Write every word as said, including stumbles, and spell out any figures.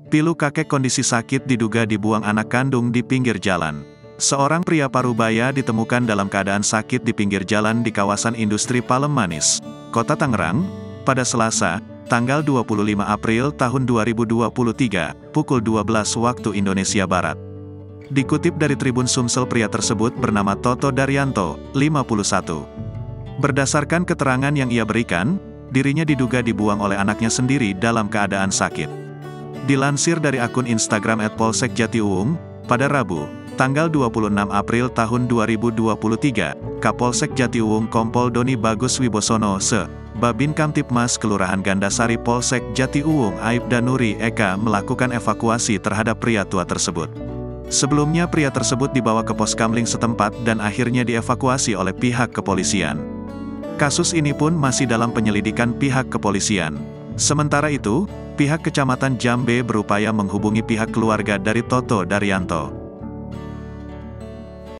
Pilu kakek kondisi sakit diduga dibuang anak kandung di pinggir jalan. Seorang pria parubaya ditemukan dalam keadaan sakit di pinggir jalan di kawasan industri Palem Manis, Kota Tangerang, pada Selasa, tanggal dua puluh lima April tahun dua ribu dua puluh tiga, pukul dua belas waktu Indonesia Barat. Dikutip dari Tribun Sumsel, pria tersebut bernama Toto Daryanto, lima puluh satu. Berdasarkan keterangan yang ia berikan, dirinya diduga dibuang oleh anaknya sendiri dalam keadaan sakit. Dilansir dari akun Instagram et polsek jatiuwung, pada Rabu, tanggal dua puluh enam April tahun dua ribu dua puluh tiga, Kapolsek Jatiuwung Kompol Doni Bagus Wibosono Se, Babin Kamtipmas Kelurahan Gandasari Polsek Jatiuwung Aibda Nuri Eka melakukan evakuasi terhadap pria tua tersebut. Sebelumnya pria tersebut dibawa ke pos kamling setempat dan akhirnya dievakuasi oleh pihak kepolisian. Kasus ini pun masih dalam penyelidikan pihak kepolisian. Sementara itu, pihak Kecamatan Jambe berupaya menghubungi pihak keluarga dari Toto Daryanto.